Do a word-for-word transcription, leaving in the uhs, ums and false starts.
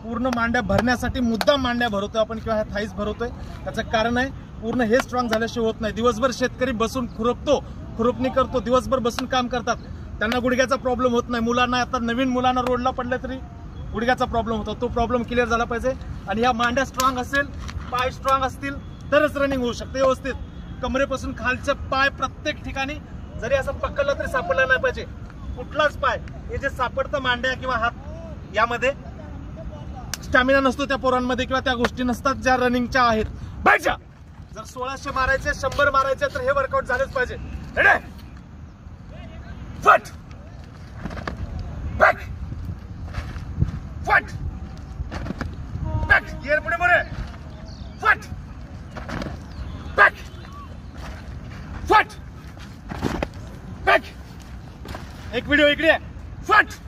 पूर्ण मांड्या भरण्यासाठी मुद्दाम मांड्या भरवतोय आपण किंवा ह्या थाईज भरवतोय. त्याचं कारण आहे पूर्ण हे स्ट्रॉंग झाल्याशिवाय होत नाही. दिवसभर शेतकरी बसून खुरपतो, खुरपणी करतो, दिवसभर बसून काम करतात, त्यांना गुडघ्याचा प्रॉब्लेम होत नाही. मुलांना आता नवीन मुलांना रोडला पडले तरी गुडघ्याचा प्रॉब्लेम होतो, तो प्रॉब्लेम क्लिअर झाला पाहिजे. आणि ह्या मांड्या स्ट्रॉंग असेल, पाय स्ट्रॉंग असतील तरच रनिंग होऊ शकते व्यवस्थित. कमरेपासून खालचे पाय प्रत्येक ठिकाणी जरी असं पकडलं तरी सापडला नाही पाहिजे. कुठलाच पाय हे जे सापडतं मांड्या किंवा हात यामध्ये स्टॅमिना नसतो त्या पोरांमध्ये किंवा त्या गोष्टी नसतात ज्या रनिंगच्या आहेत. बायच्या जर सोळाशे मारायचे, शंभर मारायचे तर हे वर्कआउट झालेच पाहिजे. रेडी फट बॅक फट बॅक गिअर पुढे मोरे फट बॅक फट बॅक. एक व्हिडिओ इकडे फट